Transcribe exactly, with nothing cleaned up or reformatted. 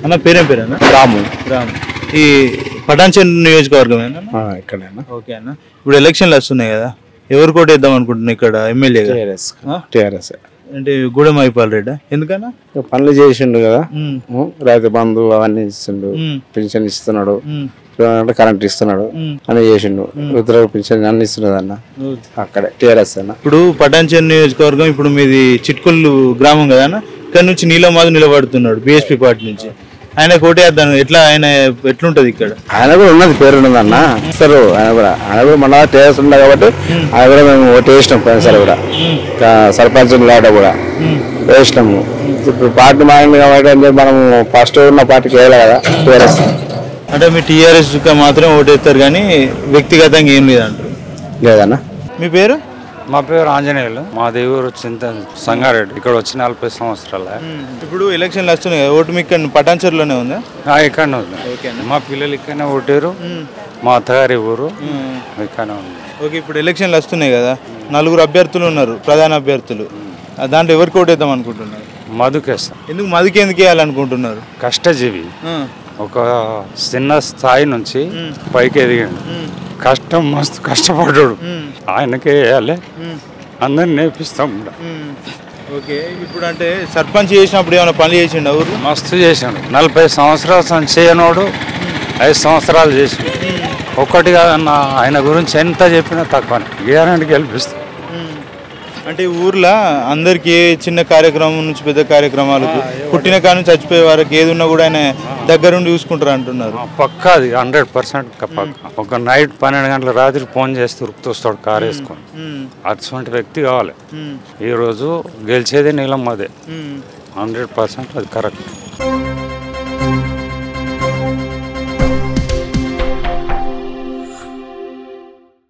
అన్న పేరేం పేరేనా? రాము. రాము. ఈ పటాన్చెరు నియోజకవర్గమేనా? ఇక్కడేనా. ఓకే అన్న. ఇప్పుడు ఎలక్షన్లు వస్తున్నాయి కదా, ఎవరు కోటేద్దాం అనుకుంటున్నా ఇక్కడ ఎమ్మెల్యే? టీఆర్ఎస్. టీఆర్ఎస్ అంటే గూడెం అయిపోవాలి రెడ్డా, ఎందుకన్నా? పనులు చేసిండు కదా, రైతు బంధు అవన్నీ ఇస్తుండు, పెన్షన్ ఇస్తున్నాడు, కరెంట్ ఇస్తున్నాడు అని చేసిండు, ఉత్తర పెన్షన్ అన్ని ఇస్తున్నాడు అన్న. అక్కడే టీఆర్ఎస్ అన్న. ఇప్పుడు పటాన్చెరు నియోజకవర్గం, ఇప్పుడు మీది చిట్కొల్లు గ్రామం కదా అన్న, ఇక్కడ నుంచి నీలం మధు నిలబడుతున్నాడు బీఎస్పీ పార్టీ నుంచి. ఆయన కోటేద్దాం ఎట్లా, ఆయన ఎట్లుంటది ఇక్కడ? ఆయన కూడా ఉన్నది, పేరు ఉన్నది అన్న. ఇస్తారు ఆయన కూడా. ఆయన కూడా మన టీఆర్ఎస్ ఉండే కాబట్టి ఆయన కూడా మేము ఓటు వేసినాం పోయినసారి కూడా, సర్పంచ్ లాట కూడా వేసినాము. ఇప్పుడు పార్టీ మారింది కాబట్టి మనం ఫస్ట్ ఉన్న పార్టీకి వేయాలి కదా టీఆర్ఎస్. అంటే మీ టీఆర్ఎస్ మాత్రం ఓటు వేస్తారు కానీ వ్యక్తిగతంగా ఏం లేదంటారు? లేదన్నా. మీ పేరు? మా పేరు ఆంజనేయులు. మా దేవుడు చింత సంగారెడ్డి. ఇక్కడ వచ్చి నలభై సంవత్సరాల. ఇప్పుడు ఎలక్షన్లు వస్తున్నాయి కదా, ఓటు మీ ఇక్కడ పటాన్చెరులోనే ఉందా? ఇక్కడనే ఉంది. మా పిల్లలు ఇక్కడనే ఓటారు, మా అత్తగారి ఊరు ఇక్కడనే ఉంది. ఓకే, ఇప్పుడు ఎలక్షన్లు వస్తున్నాయి కదా, నలుగురు అభ్యర్థులు ఉన్నారు, ప్రధాన అభ్యర్థులు. దాంట్లో ఎవరికి ఓటేద్దాం అనుకుంటున్నారు? మధుకేస్తాం. ఎందుకు మధుకి ఎందుకు వేయాలనుకుంటున్నారు? కష్టజీవి, ఒక చిన్న స్థాయి నుంచి పైకి ఎదిగాడు, కష్టం మస్తు కష్టపడ్డాడు, ఆయనకే వేయాలి, అందరిని నేర్పిస్తాం కూడా. ఓకే, ఇప్పుడు అంటే సర్పంచ్ చేసినప్పుడు ఏమైనా పని చేసిండు? ఎవరు మస్తు చేసాడు. నలభై సంవత్సరాలు చేయనోడు ఐదు సంవత్సరాలు చేసిండు. ఒక్కటి కాదన్న, ఆయన గురించి ఎంత చెప్పినా తక్కువ, గ్యారెంటీ గెలిపిస్తాం. అంటే ఊర్లో అందరికి ఏ చిన్న కార్యక్రమం నుంచి పెద్ద కార్యక్రమాలకు, పుట్టిన కాడ నుంచి చచ్చిపోయే వారికి ఏది ఉన్నా కూడా ఆయన దగ్గరుండి చూసుకుంటారు అంటున్నారు. పక్కా అది హండ్రెడ్ పర్సెంట్ పక్క. ఒక నైట్ పన్నెండు గంటల రాత్రి ఫోన్ చేస్తూ ఉరుకుతూస్తాడు కారు వేసుకొని. అటువంటి వ్యక్తి కావాలి. ఈరోజు గెలిచేది నీలం మధే, హండ్రెడ్ పర్సెంట్ అది కరెక్ట్.